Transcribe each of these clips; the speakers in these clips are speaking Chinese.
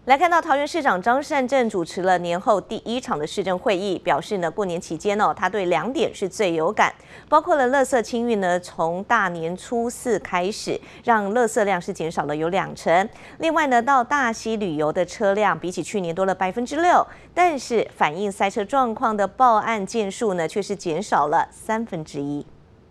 来看到桃园市长张善政主持了年后第1场的市政会议，表示呢，过年期间他对2点是最有感，包括了垃圾清运呢，从大年初4开始，让垃圾量是减少了有2成。另外呢，到大溪旅游的车辆比起去年多了6%，但是反映塞车状况的报案件数呢，却是减少了1/3。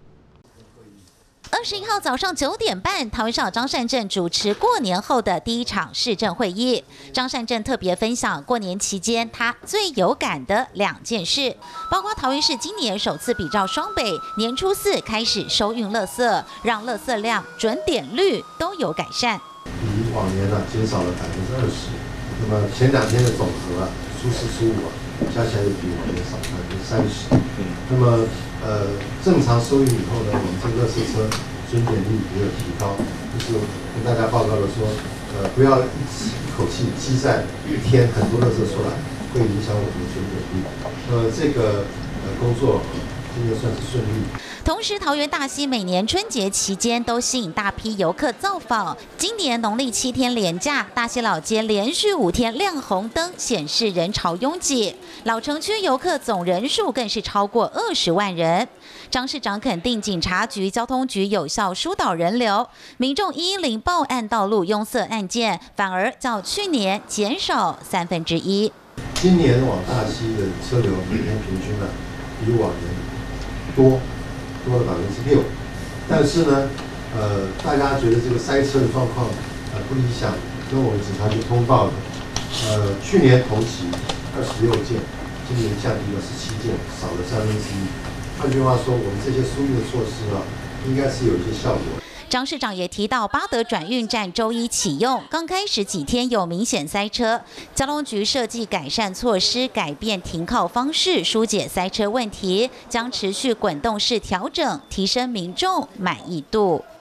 21号早上9点半，桃园市长张善政主持过年后的第1场市政会议。张善政特别分享过年期间他最有感的2件事，包括桃园市今年首次比照双北，年初4开始收运垃圾，让垃圾量、准点率都有改善。 比往年减少了20%，那么前2天的总和初4、初5加起来就比往年少30%。那么正常收运以后呢，我们这个垃圾车准点率也有提高，就是跟大家报告了说，不要一口气积在1天很多垃圾出来，会影响我们的准点率。这个工作今年算是顺利。 同时，桃园大溪每年春节期间都吸引大批游客造访。今年农历7天连假，大溪老街连续5天亮红灯，显示人潮拥挤。老城区游客总人数更是超过20万人。张市长肯定警察局、交通局有效疏导人流，民众110报案道路拥塞案件反而较去年减少1/3。 今年往大溪的车流每天平均比往年多了6%，但是呢，大家觉得这个塞车的状况不理想，跟我们警察局通报的，去年同期26件，今年降低了17件，少了1/3。换句话说，我们这些疏运的措施应该是有一些效果。 张市长也提到，八德转运站周1启用，刚开始几天有明显塞车，交通局设计改善措施，改变停靠方式，疏解塞车问题，将持续滚动式调整，提升民众满意度。